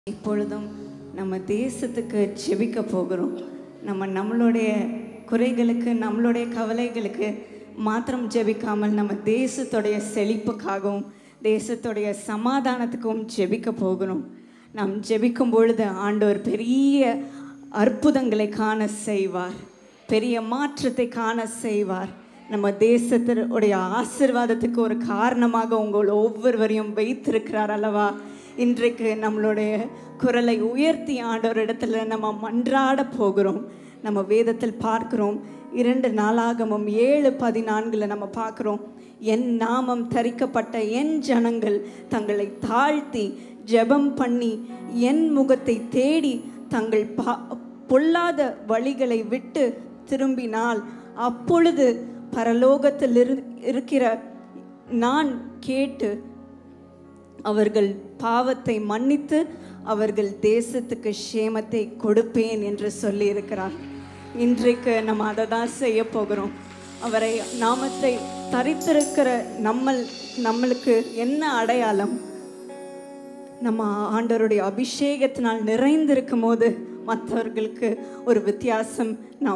இப்பொழுதும் நம்ம தேசத்துக்கு ஜெபிக்க போகிறோம். நம்மளுடைய குறைகளுக்கு, நம்மளுடைய கவலைகளுக்கு மாத்திரம் ஜெபிக்காமல் நம்ம தேசத்துடைய செழிப்புக்காகவும் தேசத்துடைய சமாதானத்துக்கும் ஜெபிக்க போகிறோம். நாம் ஜெபிக்கும் பொழுது ஆண்டவர் பெரிய அற்புதங்களை காண செய்வார், பெரிய மாற்றத்தை காண செய்வார். நம்ம தேசத்தினுடைய ஆசீர்வாதத்துக்கு ஒரு காரணமாக உங்கள் ஒவ்வொருவரையும் வைத்திருக்கிறார் அல்லவா? இன்றைக்கு நம்மளுடைய குரலை உயர்த்தி ஆண்டவரிடத்துல நம்ம மன்றாட போகிறோம். நம்ம வேதத்தில் பார்க்கிறோம், 2 நாளாகமம் 7:14 நம்ம பார்க்கிறோம், என் நாமம் தரிக்கப்பட்ட என் ஜனங்கள் தங்களை தாழ்த்தி ஜெபம் பண்ணி என் முகத்தை தேடி தங்கள் பொல்லாத வழிகளை விட்டு திரும்பினால் அப்பொழுது பரலோகத்தில் இருக்கிற நான் கேட்டு அவர்கள் பாவத்தை மன்னித்து அவர்கள் தேசத்துக்கு சேமத்தை கொடுப்பேன் என்று சொல்லி இருக்கிறார். இன்றைக்கு நம்ம அதை தான் செய்ய போகிறோம். அவரை நாமத்தை தரித்திருக்கிற நம்மளுக்கு என்ன அடையாளம்? நம்ம ஆண்டவருடைய அபிஷேகத்தினால் நிறைந்திருக்கும் போது மற்றவர்களுக்கு ஒரு வித்தியாசம்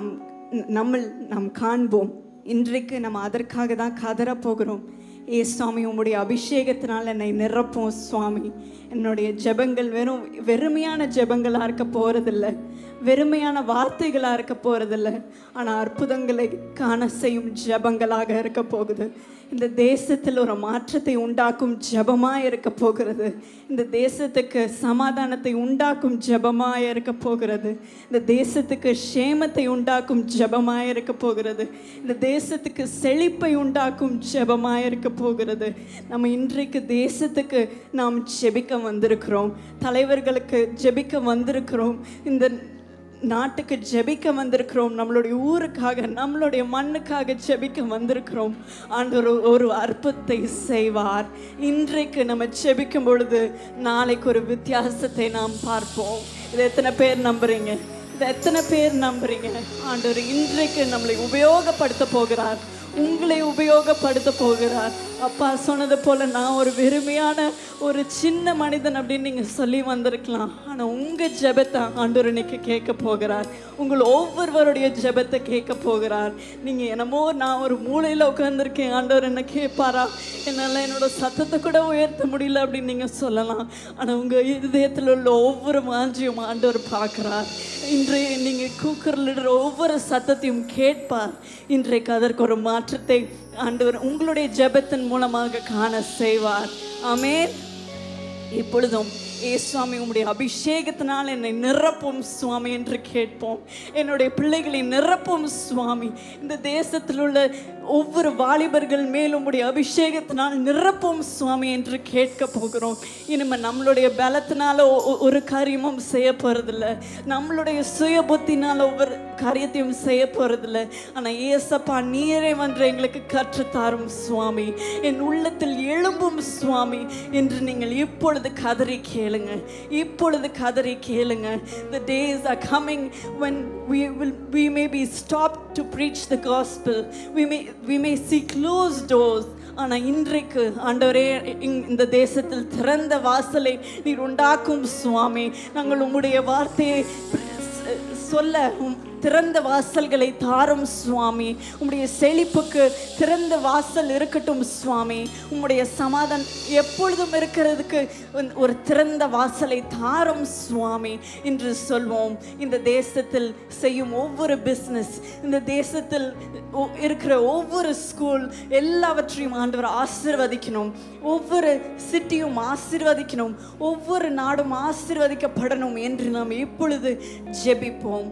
நாம் காண்போம். இன்றைக்கு நம்ம அதற்காக தான் கதற போகிறோம். சுவாமி, உம்முடைய அபிஷேகத்தினால் என்னை நிரப்பும் சுவாமி. என்னுடைய ஜெபங்கள் வெறுமையான ஜெபங்களாக இருக்க போகிறதில்ல, வெறுமையான வார்த்தைகளாக இருக்க போகிறதில்ல, ஆனால் அற்புதங்களை காண செய்யும் ஜெபங்களாக இருக்க போகுது. இந்த தேசத்தில் ஒரு மாற்றத்தை உண்டாக்கும் ஜெபமாக இருக்க போகிறது. இந்த தேசத்துக்கு சமாதானத்தை உண்டாக்கும் ஜெபமாக இருக்க போகிறது. இந்த தேசத்துக்கு சேமத்தை உண்டாக்கும் ஜெபமாக இருக்க போகிறது. இந்த தேசத்துக்கு செழிப்பை உண்டாக்கும் ஜெபமாக இருக்க போகிறது. நம்ம இன்றைக்கு தேசத்துக்கு நாம் ஜெபிக்க வந்திருக்கிறோம், தலைவர்களுக்கு ஜெபிக்க வந்திருக்கிறோம், இந்த நாட்டுக்கு ஜெபிக்க வந்திருக்கிறோம், நம்மளுடைய ஊருக்காக, நம்மளுடைய மண்ணுக்காக ஜெபிக்க வந்திருக்கிறோம். ஆண்டவர் ஒரு அற்புதத்தை செய்வார். இன்றைக்கு நம்ம ஜெபிக்கும் பொழுது நாளைக்கு ஒரு வித்தியாசத்தை நாம் பார்ப்போம். இதை எத்தனை பேர் நம்புறீங்க? இதை எத்தனை பேர் நம்புறீங்க? ஆண்டவர் இன்றைக்கு நம்மளை உபயோகப்படுத்த போகிறார், உங்களை உபயோகப்படுத்த போகிறார். அப்பா சொன்னது போல நான் ஒரு வெறுமையான ஒரு சின்ன மனிதன் அப்படின்னு நீங்கள் சொல்லி வந்திருக்கலாம். ஆனால் உங்கள் ஜெபத்தை ஆண்டவர் இன்னைக்கு கேட்க போகிறார். உங்கள் ஒவ்வொருவருடைய ஜெபத்தை கேட்க போகிறார். நீங்கள் என்னமோ நான் ஒரு மூலையில் உட்காந்துருக்கேன், ஆண்டவர் என்ன கேட்பாரா, என்னால் என்னோட சத்தத்தை கூட உயர்த்த முடியல அப்படின்னு நீங்கள் சொல்லலாம். ஆனால் உங்கள் இதயத்தில் உள்ள ஒவ்வொரு வாஞ்சியும் ஆண்டவர் பார்க்குறார். இன்றைய நீங்கள் கூக்குரலிடுற ஒவ்வொரு சத்தத்தையும் கேட்பார். இன்றைக்கு அதற்கு ஒரு மாற்றத்தை ஆண்டவர் உங்களுடைய ஜெபத்தின் மூலமாக காண செய்வார். ஆமென். இப்பொழுதும் சுவாமி, உம்முடைய அபிஷேகத்தினால் என்னை நிரப்பும் சுவாமி என்று கேட்போம். என்னுடைய பிள்ளைகளை நிரப்பும் சுவாமி. இந்த தேசத்தில் உள்ள ஒவ்வொரு வாலிபர்கள் மேலும் உம்முடைய அபிஷேகத்தினால் நிரப்பும் சுவாமி என்று கேட்க போகிறோம். இனிமேல் நம்மளுடைய பலத்தினால ஒரு காரியமும் செய்ய போகிறதில்ல, நம்மளுடைய சுய புத்தினால் ஒவ்வொரு காரியத்தையும் செய்ய போகிறதில்ல. ஆனால் ஏசப்பா, நீரே வந்து எங்களுக்கு கற்றுத்தாரும் சுவாமி, என் உள்ளத்தில் எழும்பும் சுவாமி என்று நீங்கள் இப்பொழுது கதறி கேளுங்க, இப்பொழுது கதறி கேளுங்க. The days are coming when we may be stopped to preach the gospel, we may see closed doors. ஆனால் இன்றைக்கு ஆண்டவரே, இந்த தேசத்தில் திறந்த வாசலை நீர் உண்டாக்கும் சுவாமி. நாங்கள் உம்முடைய வார்த்தையை சொல்ல திறந்த வாசல்களை தாரும் சுவாமி. உம்முடைய செழிப்புக்கு திறந்த வாசல் இருக்கட்டும் சுவாமி. உம்முடைய சமாதானம் எப்பொழுதும் இருக்கிறதுக்கு ஒரு திறந்த வாசலை தாரும் சுவாமி என்று சொல்வோம். இந்த தேசத்தில் செய்யும் ஒவ்வொரு பிஸ்னஸ், இந்த தேசத்தில் இருக்கிற ஒவ்வொரு ஸ்கூல் எல்லாவற்றையும் ஆண்டவர் ஆசீர்வதிக்கணும். ஒவ்வொரு சிட்டியும் ஆசீர்வதிக்கணும், ஒவ்வொரு நாடும் ஆசீர்வதிக்கப்படணும் என்று நாம் இப்பொழுது ஜெபிப்போம்.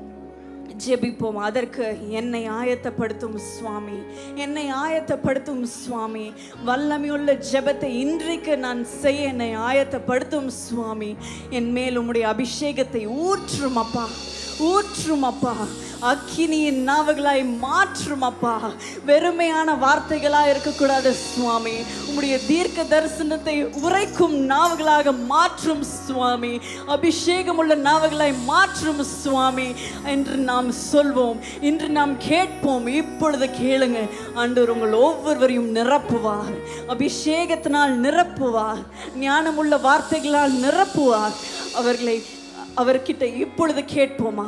அதற்கு என்னை ஆயத்தப்படுத்தும் சுவாமி, என்னை ஆயத்தப்படுத்தும் சுவாமி. வல்லமையுள்ள ஜெபத்தை இன்றைக்கு நான் செய்ய என்னை ஆயத்தப்படுத்தும் சுவாமி. என் மேல் உம்முடைய அபிஷேகத்தை ஊற்றும் அப்பா, ஊற்றும் அப்பா. அக்கினியின் நாவுகளாய் மாற்றும் அப்பா. வெறுமையான வார்த்தைகளாக இருக்கக்கூடாது சுவாமி. உம்முடைய தீர்க்க தரிசனத்தை உரைக்கும் நாவுகளாக மாற்றும் சுவாமி. அபிஷேகம் உள்ள நாவுகளாய் மாற்றும் சுவாமி என்று நாம் சொல்வோம், இன்று நாம் கேட்போம். இப்பொழுது கேளுங்க, ஆண்டவர் உங்கள் ஒவ்வொருவரையும் நிரப்புவார், அபிஷேகத்தினால் நிரப்புவார், ஞானமுள்ள வார்த்தைகளால் நிரப்புவார். அவர்கிட்ட இப்பொழுது கேட்போமா?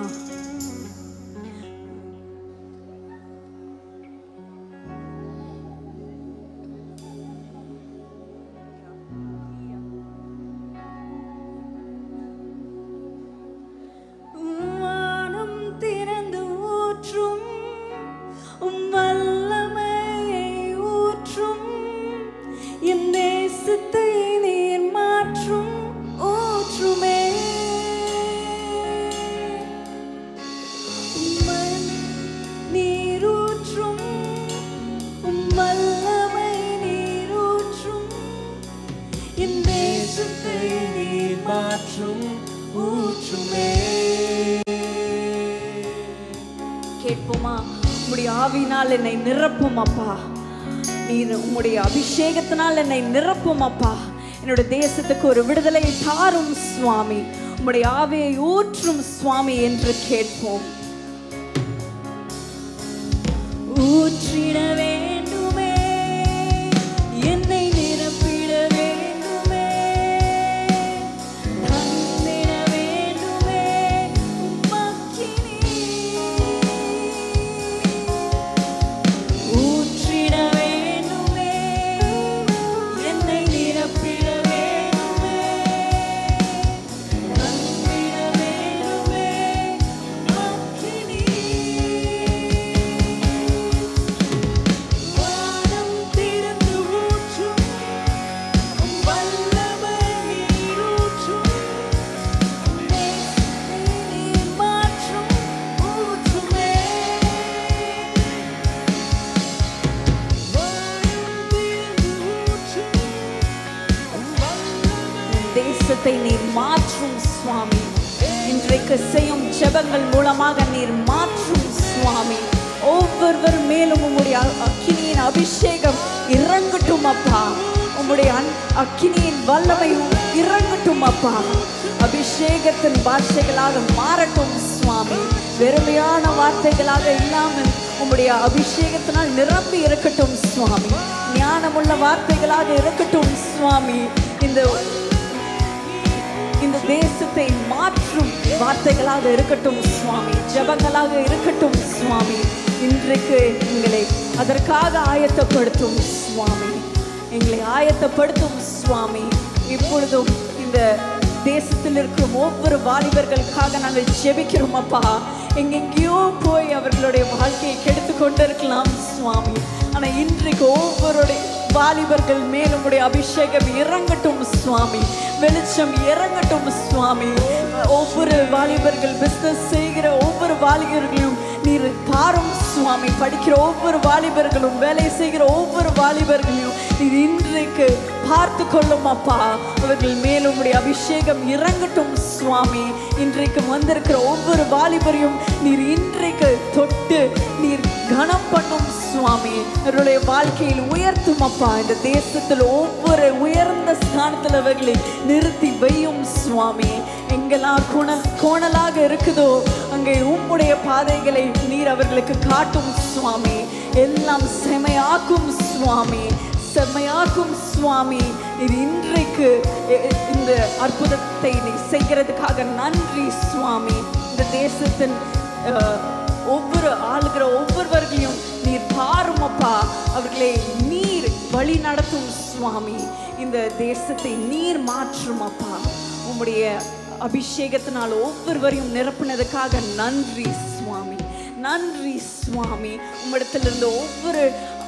கேட்போமா? உம்முடைய ஆவியினால் என்னை நிரப்பும் அப்பா. நீர் உம்முடைய அபிஷேகத்தினால் என்னை நிரப்பும் அப்பா. என்னுடைய தேசத்துக்கு ஒரு விடுதலை தாரும் சுவாமி. உம்முடைய ஆவியை ஊற்றும் சுவாமி என்று கேட்போம். ஊற்றிட வேண்டுமே, என்னை நிரப்பிட வேண்டுமே, தந்திட வேண்டுமே உம்மக்கினி. ஊற்றிட வேண்டுமே, என்னை நிரப்பிட வேண்டுமே, தந்திட வேண்டுமே உம்மக்கினி. தேசத்தை நீர் மாற்றும் சுவாமி. இன்றைக்கு செய்யும் ஜெபங்கள் மூலமாக நீர் மாற்றும் சுவாமி. ஒவ்வொருவர் மேலும் உம்முடைய அக்கினியின் அபிஷேகம் இறங்கட்டும் அப்பா. உம்முடைய அக்கினியின் வல்லமை இறங்கட்டும் அப்பா. அபிஷேகத்தின் பாஷைகளாக மாறட்டும் சுவாமி. வெறுமையான வார்த்தைகளாக இல்லாமல் உம்முடைய அபிஷேகத்தினால் நிரம்பி இருக்கட்டும் சுவாமி. ஞானமுள்ள வார்த்தைகளாக இருக்கட்டும் சுவாமி. இந்த தேசத்தை மாற்றும் வார்த்தைகளாக இருக்கட்டும் சுவாமி. ஜெபங்களாக இருக்கட்டும் சுவாமி. இன்றைக்கு எங்களை அதற்காக ஆயத்தப்படுத்தும் சுவாமி. எங்களை ஆயத்தப்படுத்தும் சுவாமி. இப்பொழுதும் இந்த தேசத்தில் இருக்கும் ஒவ்வொரு வாலிபர்களுக்காக நாங்கள் ஜெபிக்கிறோம் அப்பா. எங்கெங்கேயோ போய் அவர்களுடைய வாழ்க்கையை கெடுத்து கொண்டிருக்கலாம் சுவாமி. ஆனால் இன்றைக்கு ஒவ்வொருடைய வாலிபர்கள் மேலும் உடைய அபிஷேகம் இறங்கட்டும் சுவாமி. வெளிச்சம் இறங்கட்டும் சுவாமி. ஒவ்வொரு வாலிபர்கள் பிசினஸ் செய்கிற ஒவ்வொரு வாலிபர்களையும் நீர் பாரும் சுவாமி. படிக்கிற ஒவ்வொரு வாலிபர்களும், வேலை செய்கிற ஒவ்வொரு வாலிபர்களையும் நீர் இன்றைக்கு பார்த்து கொள்ளும் அப்பா. அவர்கள் மேலும் உடைய அபிஷேகம் இறங்கட்டும் சுவாமி. இன்றைக்கு வந்திருக்கிற ஒவ்வொரு வாலிபரையும் நீர் இன்றைக்கு தொட்டு நீர் கனம் பண்ணும் சுவாமி. அவருடைய வாழ்க்கையில் உயர்த்தும் அப்பா. இந்த தேசத்தில் ஒவ்வொரு உயர்ந்த ஸ்தானத்தில் அவர்களை நிறுத்தி வையும் சுவாமி. எங்கெல்லாம் கோணலாக இருக்குதோ அங்கே உம்முடைய பாதைகளை நீர் அவர்களுக்கு காட்டும் சுவாமி. எல்லாம் செமையாக்கும் சுவாமி, செம்மையாக்கும் சுவாமி. நீர் இன்றைக்கு இந்த அற்புதத்தை நீ செய்கிறதுக்காக நன்றி சுவாமி. இந்த தேசத்தின் ஒவ்வொரு ஆளுகிற ஒவ்வொருவர்களையும் நீர் பாரும் அப்பா. அவர்களை நீர் வழி நடத்தும் சுவாமி. இந்த தேசத்தை நீர் மாற்றும் அப்பா. உம்முடைய அபிஷேகத்தினால் ஒவ்வொருவரையும் நிரப்புனதுக்காக நன்றி சுவாமி. நன்றி சுவாமி. உம்மிடத்திலிருந்து ஒவ்வொரு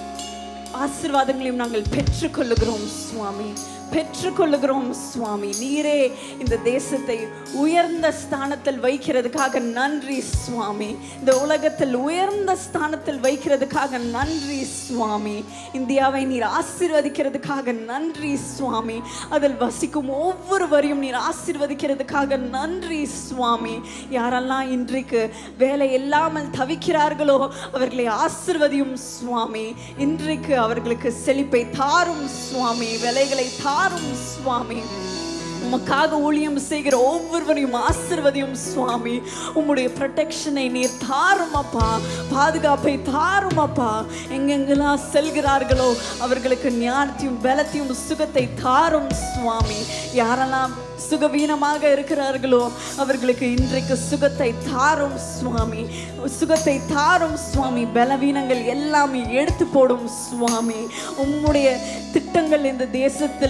ஆசீர்வாதங்களையும் நாங்கள் பெற்றுக்கொள்ளுகிறோம் சுவாமி. பெற்றுக்கொள்ளுகிறோம் சுவாமி. நீரே இந்த தேசத்தை உயர்ந்த ஸ்தானத்தில் வைக்கிறதுக்காக நன்றி சுவாமி. இந்த உலகத்தில் உயர்ந்த ஸ்தானத்தில் வைக்கிறதுக்காக நன்றி சுவாமி. இந்தியாவை நீர் ஆசீர்வதிக்கிறதுக்காக நன்றி சுவாமி. அதில் வசிக்கும் ஒவ்வொருவரையும் நீர் ஆசீர்வதிக்கிறதுக்காக நன்றி சுவாமி. யாரெல்லாம் இன்றைக்கு வேலை இல்லாமல் தவிக்கிறார்களோ அவர்களை ஆசீர்வதியும் சுவாமி. இன்றைக்கு அவர்களுக்கு செழிப்பை தாரும் சுவாமி. வேலைகளை தாரும் சுவாமி. உமக்காக ஊழியம் செய்கிற ஒவ்வொருவரையும் ஆசீர்வதியும் சுவாமி. உம்முடைய ப்ரொடெக்ஷனை நீர் தாரும் அப்பா, பாதுகாப்பை தாரும் அப்பா. எங்கெங்கெல்லாம் செல்கிறார்களோ அவர்களுக்கு ஞானத்தையும் பலத்தையும் சுகத்தை தாரும் சுவாமி. யாரெல்லாம் சுகவீனமாக இருக்கிறார்களோ அவர்களுக்கு இன்றைக்கு சுகத்தை தாரும் சுவாமி, சுகத்தை தாரும் சுவாமி. பலவீனங்கள் எல்லாமே எடுத்து போடும் சுவாமி. உம்முடைய திட்டங்கள் இந்த தேசத்தில்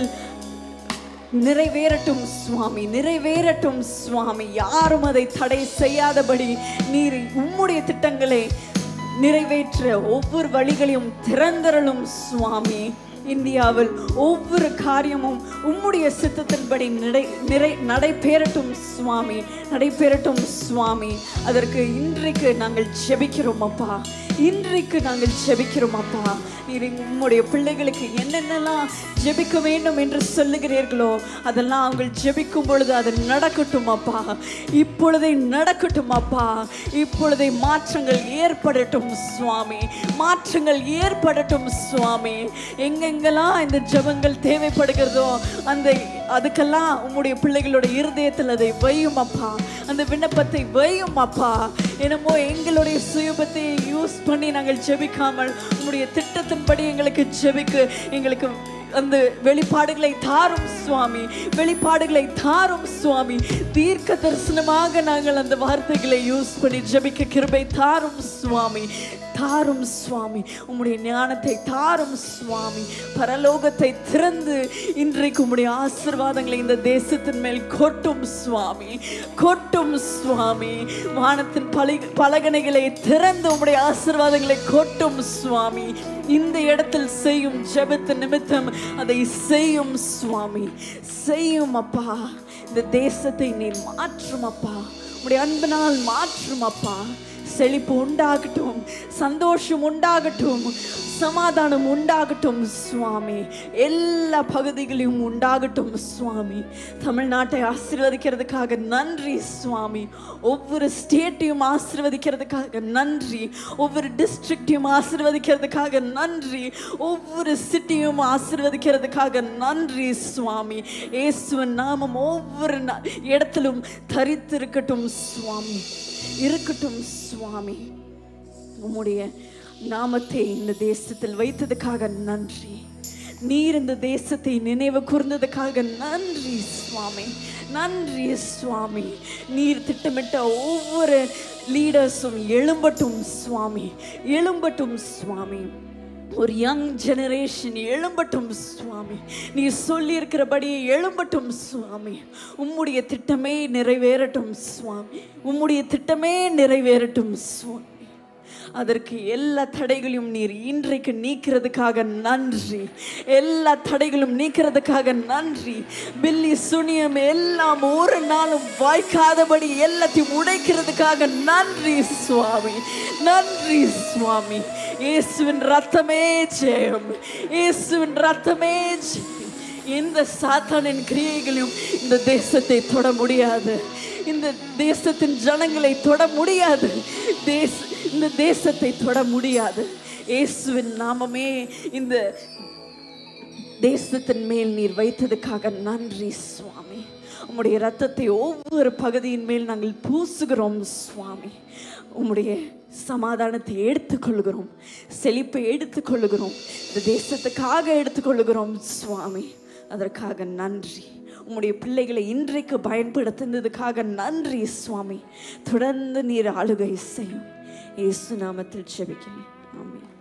நிறைவேறட்டும் சுவாமி, நிறைவேறட்டும் சுவாமி. யாரும் அதை தடை செய்யாதபடி நீர் உம்முடைய திட்டங்களை நிறைவேற்ற ஒவ்வொரு வழிகளையும் திறந்தருளும் சுவாமி. இந்தியாவில் ஒவ்வொரு காரியமும் உம்முடைய சித்தத்தின்படி நடைபெறட்டும் சுவாமி, நடைபெறட்டும் சுவாமி. அதற்கு இன்றைக்கு நாங்கள் ஜெபிக்கிறோம் அப்பா, இன்றைக்கு நாங்கள் ஜெபிக்கிறோம் அப்பா. நீர் உம்முடைய பிள்ளைகளுக்கு என்னென்னலாம் ஜெபிக்க வேண்டும் என்று சொல்லுகிறீர்களோ அதெல்லாம் அவங்க ஜெபிக்கும் பொழுது அது நடக்கட்டும் அப்பா. இப்பொழுதே நடக்கட்டும் அப்பா, இப்பொழுதே மாற்றங்கள் ஏற்படட்டும் சுவாமி, மாற்றங்கள் ஏற்படட்டும் சுவாமி. எங்கெங்கெல்லாம் இந்த ஜெபங்கள் தேவைப்படுகிறதோ அதுக்கெல்லாம் உம்முடைய பிள்ளைகளோட இருதயத்தில் அதை வையும் அப்பா, அந்த விண்ணப்பத்தை வையும் அப்பா. என்னமோ எங்களுடைய சுயபத்தை யூஸ் பண்ணி நாங்கள் ஜெபிக்காமல் உம்முடைய திட்டத்தின்படி எங்களுக்கு ஜெபிக்க எங்களுக்கு அந்த வெளிப்பாடுகளை தாரும் சுவாமி, வெளிப்பாடுகளை தாரும் சுவாமி. தீர்க்க தரிசனமாக நாங்கள் அந்த வார்த்தைகளை யூஸ் பண்ணி ஜெபிக்க கிருபை தாரும் சுவாமி, தாரும் சுவாமி. உம்முடைய ஞானத்தை தாரும் சுவாமி. பரலோகத்தை திறந்து இன்றைக்கு உம்முடைய ஆசீர்வாதங்களை இந்த தேசத்தின் மேல் கொட்டும் சுவாமி, கொட்டும் சுவாமி. வானத்தின் பலகணைகளை திறந்து உம்முடைய ஆசீர்வாதங்களை கொட்டும் சுவாமி. இந்த இடத்தில் செய்யும் ஜெபத்தின் நிமித்தம் அதை செய்யும் சுவாமி, செய்யும் அப்பா. இந்த தேசத்தை நீர் மாற்றும் அப்பா, உம்முடைய அன்பினால் மாற்றும் அப்பா. செழிப்பு உண்டாகட்டும், சந்தோஷம் உண்டாகட்டும், சமாதானம் உண்டாகட்டும் சுவாமி. எல்லா பகுதிகளையும் உண்டாகட்டும் சுவாமி. தமிழ்நாட்டை ஆசீர்வதிக்கிறதுக்காக நன்றி சுவாமி. ஒவ்வொரு ஸ்டேட்டையும் ஆசீர்வதிக்கிறதுக்காக நன்றி, ஒவ்வொரு டிஸ்ட்ரிக்டையும் ஆசீர்வதிக்கிறதுக்காக நன்றி, ஒவ்வொரு சிட்டியும் ஆசீர்வதிக்கிறதுக்காக நன்றி சுவாமி. இயேசுவின் நாமம் ஒவ்வொரு இடத்திலும் தரித்திருக்கட்டும் சுவாமி, இருக்கட்டும் சுவாமி. உம்முடைய நாமத்தை இந்த தேசத்தில் வைத்ததுக்காக நன்றி. நீர் இந்த தேசத்தை நினைவு கூர்ந்ததுக்காக நன்றி சுவாமி, நன்றி சுவாமி. நீர் திட்டமிட்ட ஒவ்வொரு லீடர்ஸும் எழும்பட்டும் சுவாமி, எழும்பட்டும் சுவாமி. ஒரு யங் ஜெனரேஷன் எழும்பட்டும் சுவாமி. நீ சொல்லி இருக்கிறபடி எழும்பட்டும் சுவாமி. உம்முடைய திட்டமே நிறைவேறட்டும் சுவாமி, உம்முடைய திட்டமே நிறைவேறட்டும் சுவாமி. அதற்கு எல்லா தடைகளையும் நீர் இன்றைக்கு நீக்கிறதுக்காக நன்றி, எல்லா தடைகளும் நீக்கிறதுக்காக நன்றி. பில்லி சுனியம் எல்லாம் ஒரு நாளும் வாய்க்காதபடி எல்லாத்தையும் உடைக்கிறதுக்காக நன்றி சுவாமி, நன்றி சுவாமி. இயேசுவின் ரத்தமே ஜெயம், இயேசுவின் ரத்தமே ஜெயம். எந்த சாத்தானின் கிரியைகளையும் இந்த தேசத்தை தொட முடியாது, இந்த தேசத்தின் ஜனங்களை தொட முடியாது, இந்த தேசத்தை தொட முடியாது. இயேசுவின் நாமமே இந்த தேசத்தின் மேல் நீர் வைத்ததுக்காக நன்றி சுவாமி. உம்முடைய இரத்தத்தை ஒவ்வொரு பகுதியின் மேல் நாங்கள் பூசுகிறோம் சுவாமி. உம்முடைய சமாதானத்தை எடுத்துக்கொள்கிறோம், செழிப்பை எடுத்துக்கொள்கிறோம், இந்த தேசத்துக்காக எடுத்துக்கொள்கிறோம் சுவாமி. அதற்காக நன்றி. உம்முடைய பிள்ளைகளை இன்றைக்கு பயன்படுத்தினதுக்காக நன்றி சுவாமி. தொடர்ந்து நீர் ஆளுகை செய்யும். இயேசு நாமத்தில் ஜெபிக்கிறேன். ஆமென்.